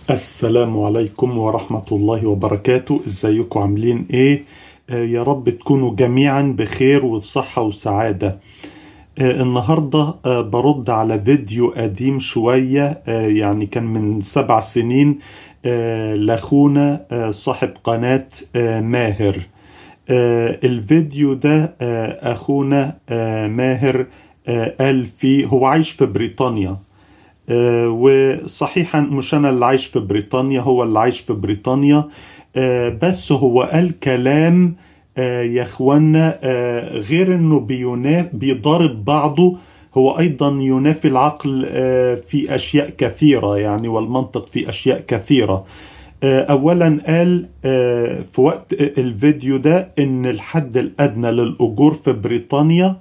السلام عليكم ورحمة الله وبركاته. ازيكم عاملين ايه؟ يا رب تكونوا جميعا بخير والصحة والسعادة. النهاردة برد على فيديو قديم شوية، يعني كان من 7 سنين، لاخونا صاحب قناة ماهر. الفيديو ده اخونا ماهر قال فيه هو عايش في بريطانيا، وصحيحا مش أنا اللي عايش في بريطانيا، هو اللي عايش في بريطانيا. بس هو قال كلام يا اخوانا، غير انه بيضارب بعضه، هو ايضا ينافي العقل في اشياء كثيرة يعني، والمنطق في اشياء كثيرة. اولا قال في وقت الفيديو ده ان الحد الادنى للاجور في بريطانيا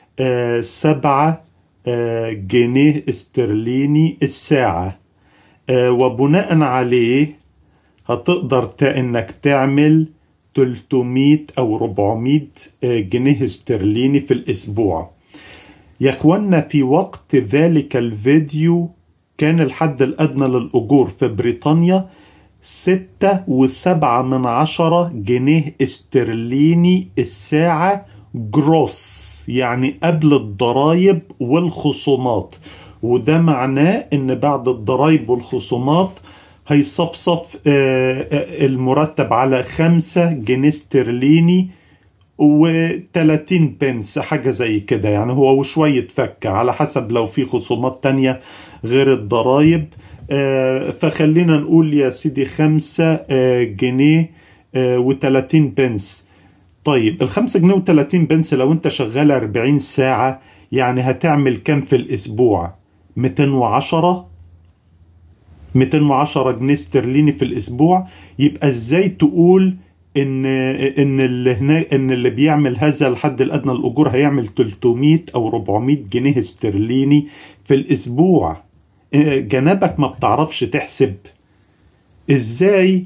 7 جنيه استرليني الساعة، وبناء عليه هتقدر انك تعمل 300 او 400 جنيه استرليني في الاسبوع. يا اخوانا، في وقت ذلك الفيديو كان الحد الادنى للاجور في بريطانيا 6.7 جنيه استرليني الساعة جروس، يعني قبل الضرائب والخصومات. وده معناه ان بعد الضرائب والخصومات هيصفصف المرتب على 5 جنيه استرليني و30 بنس، حاجة زي كده يعني، هو وشوية فكة على حسب لو في خصومات تانية غير الضرائب. فخلينا نقول يا سيدي 5 جنيه و30 بنس. طيب ال5 جنيه و30 بنس لو انت شغال 40 ساعة يعني هتعمل كم في الاسبوع؟ 210 جنيه استرليني في الاسبوع. يبقى ازاي تقول ان اللي بيعمل هذا الحد الادنى للاجور هيعمل 300 او 400 جنيه استرليني في الاسبوع؟ جنابك ما بتعرفش تحسب ازاي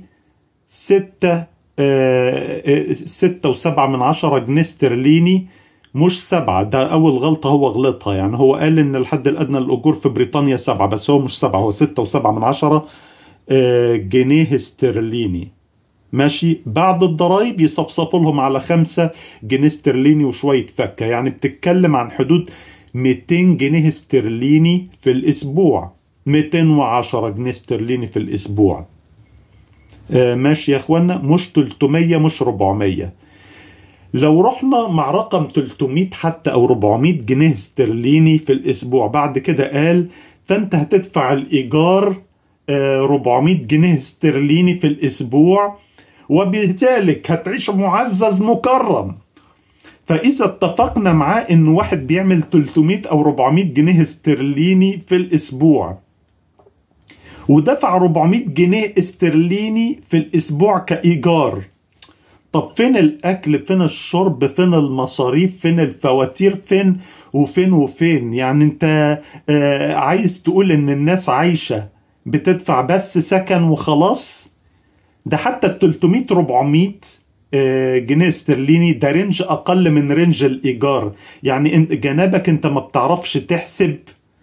6.7 جنيه استرليني مش 7؟ ده أول غلطة هو غلطها يعني. هو قال إن الحد الأدنى للأجور في بريطانيا 7، بس هو مش 7، هو 6.7 جنيه استرليني. ماشي، بعد الضرايب يصفصفوا لهم على 5 جنيه استرليني وشوية فكة، يعني بتتكلم عن حدود 200 جنيه استرليني في الأسبوع، 210 جنيه استرليني في الأسبوع. ماشي يا اخوانا، مش 300 مش 400. لو رحنا مع رقم 300 حتى او 400 جنيه استرليني في الاسبوع، بعد كده قال فانت هتدفع الايجار 400 جنيه استرليني في الاسبوع، وبذلك هتعيش معزز مكرم. فاذا اتفقنا معاه ان واحد بيعمل 300 او 400 جنيه استرليني في الاسبوع ودفع 400 جنيه استرليني في الاسبوع كايجار، طب فين الاكل، فين الشرب، فين المصاريف، فين الفواتير، فين وفين؟ يعني انت عايز تقول ان الناس عايشة بتدفع بس سكن وخلاص؟ ده حتى ال 300 400 جنيه استرليني ده رينج اقل من رينج الايجار. يعني جنابك انت ما بتعرفش تحسب.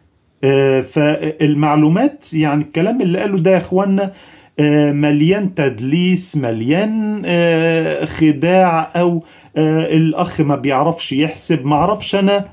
فالمعلومات يعني الكلام اللي قاله ده يا اخوانا مليان تدليس، مليان خداع، او الاخ ما بيعرفش يحسب. ما اعرفش انا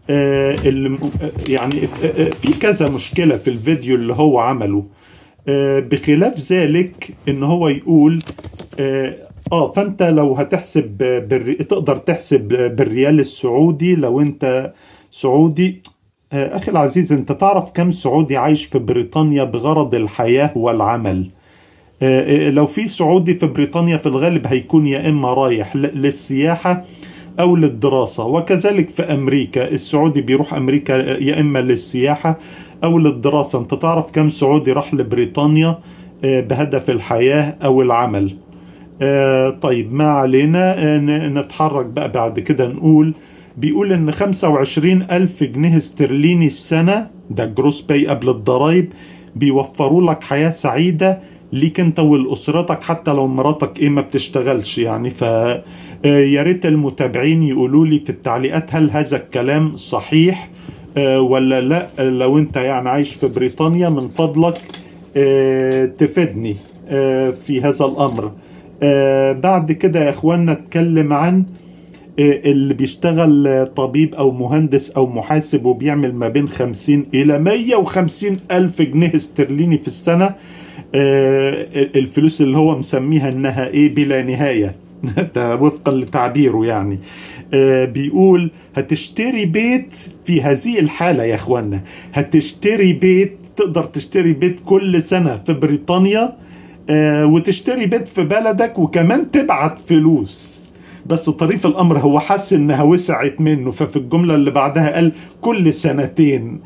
يعني في كذا مشكلة في الفيديو اللي هو عمله. بخلاف ذلك ان هو يقول فانت لو هتحسب تقدر تحسب بالريال السعودي لو انت سعودي. أخي العزيز، أنت تعرف كم سعودي عايش في بريطانيا بغرض الحياة والعمل؟ لو في سعودي في بريطانيا في الغالب هيكون يا إما رايح للسياحة أو للدراسة، وكذلك في أمريكا السعودي بيروح أمريكا يا إما للسياحة أو للدراسة. أنت تعرف كم سعودي راح لبريطانيا بهدف الحياة أو العمل؟ طيب ما علينا، نتحرك بقى بعد كده. نقول بيقول ان 25,000 جنيه استرليني السنة، ده جروس باي قبل الضرايب، بيوفروا لك حياة سعيدة ليك انت ولأسرتك، حتى لو مراتك ما بتشتغلش يعني. يا ريت المتابعين يقولوا لي في التعليقات هل هذا الكلام صحيح ولا لا. لو انت يعني عايش في بريطانيا من فضلك تفيدني في هذا الأمر. بعد كده يا اخوانا اتكلم عن اللي بيشتغل طبيب او مهندس او محاسب وبيعمل ما بين 50 الى 150 الف جنيه استرليني في السنة. الفلوس اللي هو مسميها انها ايه بلا نهاية وفقا لتعبيره يعني. بيقول هتشتري بيت في هذه الحالة يا اخوانا، هتشتري بيت، تقدر تشتري بيت كل سنة في بريطانيا، وتشتري بيت في بلدك، وكمان تبعت فلوس. بس طريف الامر هو حس انها وسعت منه، ففي الجملة اللي بعدها قال كل سنتين.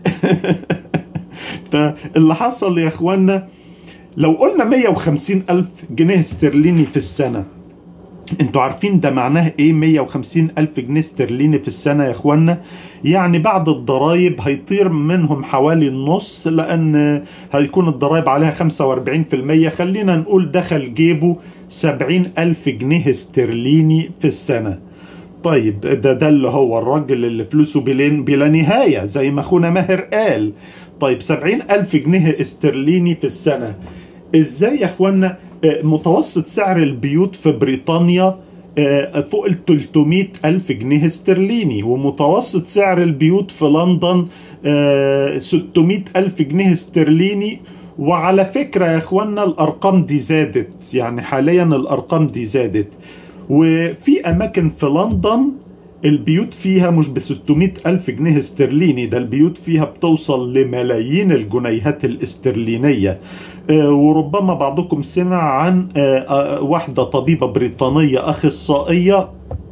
فاللي حصل يا اخوانا لو قلنا 150 الف جنيه استرليني في السنة، انتوا عارفين ده معناه ايه 150 الف جنيه استرليني في السنة يا اخوانا؟ يعني بعد الضرايب هيطير منهم حوالي النص، لان هيكون الضرايب عليها 45%. خلينا نقول دخل جيبه 70 الف جنيه استرليني في السنة. طيب ده اللي هو الراجل اللي فلوسه بلا نهاية زي ما اخونا ماهر قال. طيب 70 الف جنيه استرليني في السنة، ازاي يا اخوانا؟ متوسط سعر البيوت في بريطانيا فوق ال 300 ألف جنيه استرليني، ومتوسط سعر البيوت في لندن 600 ألف جنيه استرليني. وعلى فكرة يا اخوانا الأرقام دي زادت، يعني حاليا الأرقام دي زادت. وفي أماكن في لندن البيوت فيها مش ب 600 ألف جنيه استرليني، ده البيوت فيها بتوصل لملايين الجنيهات الاسترلينية. وربما بعضكم سمع عن واحدة طبيبة بريطانية أخصائية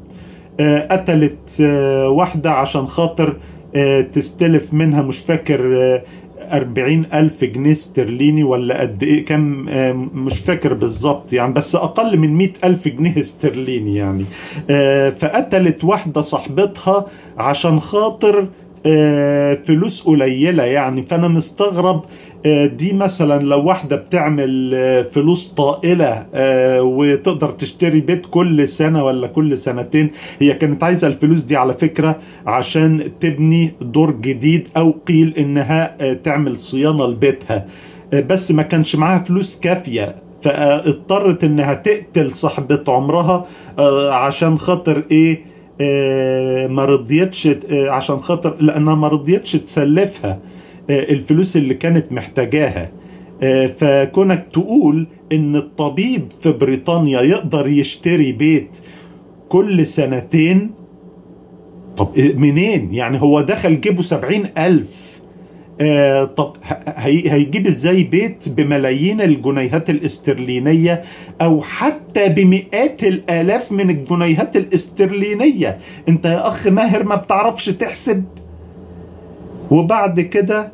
قتلت واحدة عشان خاطر تستلف منها، مش فاكر 40 ألف جنيه استرليني ولا قد إيه، كم مش فاكر بالظبط يعني، بس أقل من 100 ألف جنيه استرليني يعني. فقتلت واحدة صاحبتها عشان خاطر فلوس قليلة يعني. فأنا مستغرب دي مثلا لو واحدة بتعمل فلوس طائلة وتقدر تشتري بيت كل سنة ولا كل سنتين. هي كانت عايزة الفلوس دي على فكرة عشان تبني دور جديد، أو قيل إنها تعمل صيانة لبيتها، بس ما كانش معاها فلوس كافية، فاضطرت إنها تقتل صاحبة عمرها عشان خاطر إيه؟ ما رضيتش، عشان خاطر لأنها ما رضيتش تسلفها الفلوس اللي كانت محتاجاها. فكونك تقول ان الطبيب في بريطانيا يقدر يشتري بيت كل سنتين، طب منين يعني؟ هو دخل جيبه 70 ألف، طب هيجيب ازاي بيت بملايين الجنيهات الاسترلينية او حتى بمئات الالاف من الجنيهات الاسترلينية؟ انت يا اخ ماهر ما بتعرفش تحسب. وبعد كده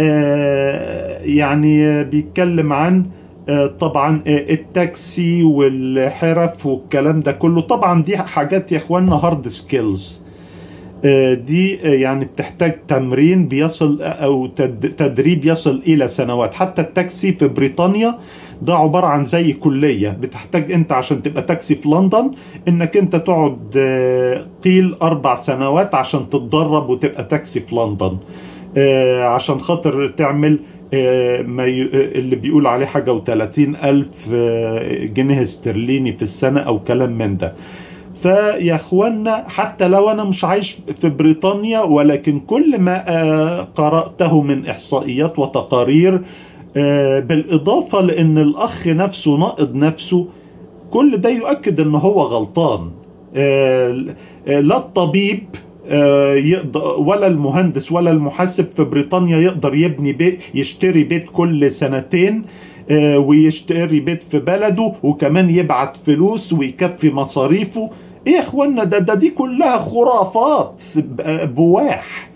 يعني بيتكلم عن طبعا التاكسي والحرف والكلام ده كله. طبعا دي حاجات يا اخوانا هارد سكيلز، دي يعني بتحتاج تمرين بيصل او تدريب يصل الى سنوات. حتى التاكسي في بريطانيا ده عبارة عن زي كلية، بتحتاج انت عشان تبقى تاكسي في لندن انك انت تقعد قيل 4 سنوات عشان تتدرب وتبقى تاكسي في لندن، عشان خاطر تعمل اللي بيقول عليه حاجة و30 ألف جنيه استرليني في السنة أو كلام من ده. فيا اخوانا حتى لو أنا مش عايش في بريطانيا، ولكن كل ما قرأته من إحصائيات وتقارير، بالإضافة لأن الأخ نفسه ناقض نفسه، كل ده يؤكد أنه هو غلطان. لا الطبيب ولا المهندس ولا المحاسب في بريطانيا يقدر يبني بيت، يشتري بيت كل سنتين، ويشتري بيت في بلده وكمان يبعت فلوس ويكفي مصاريفه. ايه يا اخوانا؟ دي كلها خرافات بواح.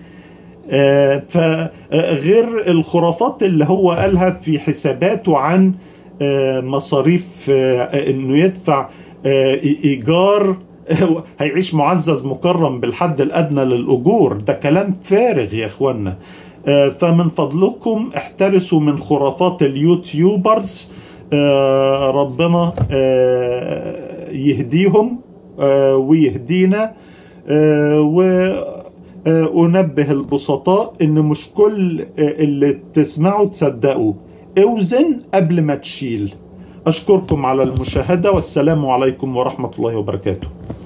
فغير الخرافات اللي هو قالها في حساباته عن مصاريف انه يدفع ايجار، هيعيش معزز مكرم بالحد الأدنى للأجور. ده كلام فارغ يا اخوانا. فمن فضلكم احترسوا من خرافات اليوتيوبرز. ربنا يهديهم ويهدينا. وأنبه البسطاء ان مش كل اللي تسمعوا تصدقوا. اوزن قبل ما تشيل. أشكركم على المشاهدة، والسلام عليكم ورحمة الله وبركاته.